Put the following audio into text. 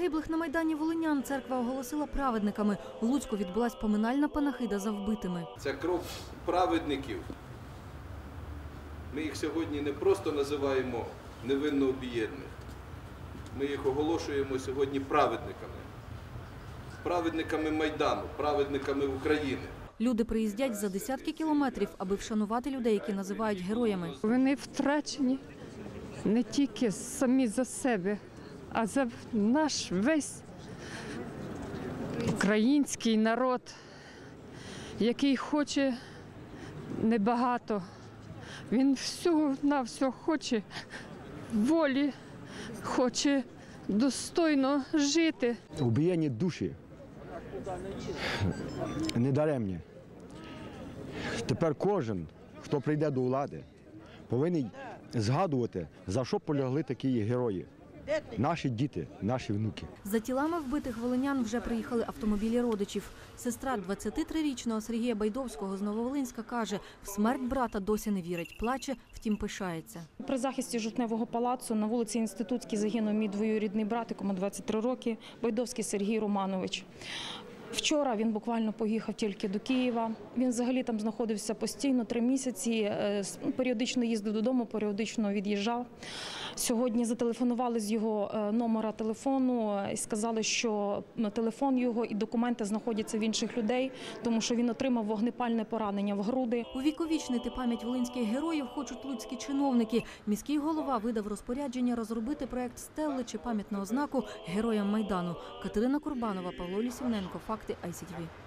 загиблих на Майдані волинян церква оголосила праведниками. У Луцьку відбулась поминальна панахида за вбитими. Це кров праведників. Ми їх сьогодні не просто називаємо невинно обієднаних. Ми їх оголошуємо сьогодні праведниками. Праведниками Майдану, праведниками України. Люди приїздять за десятки кілометрів, аби вшанувати людей, які називають героями. Вони втрачені не тільки самі за себе, а за наш весь український народ, який хоче небагато. Він всього-навсього хоче волі, хоче достойно жити. Убієні душі недаремні. Тепер кожен, хто прийде до влади, повинен згадувати, за що полягли такі герої. Наші діти, наші внуки. За тілами вбитих волинян вже приїхали автомобілі родичів. Сестра 23-річного Сергія Байдовського з Нововолинська каже, в смерть брата досі не вірить, плаче, втім пишається. При захисті Жовтневого палацу на вулиці Інститутській загинув мій двоюрідний брат, якому 23 роки, Байдовський Сергій Романович. Вчора він буквально поїхав тільки до Києва. Він взагалі там знаходився постійно 3 місяці, періодично їздив додому, періодично від'їжджав. Сьогодні зателефонували з його номера телефону і сказали, що телефон його і документи знаходяться в інших людей, тому що він отримав вогнепальне поранення в груди. Увіковічнити пам'ять волинських героїв хочуть луцькі чиновники. Міський голова видав розпорядження розробити проект стели чи пам'ятного знаку героям Майдану. Катерина Курбанова, Павло Лісівненко. Факти ICTV.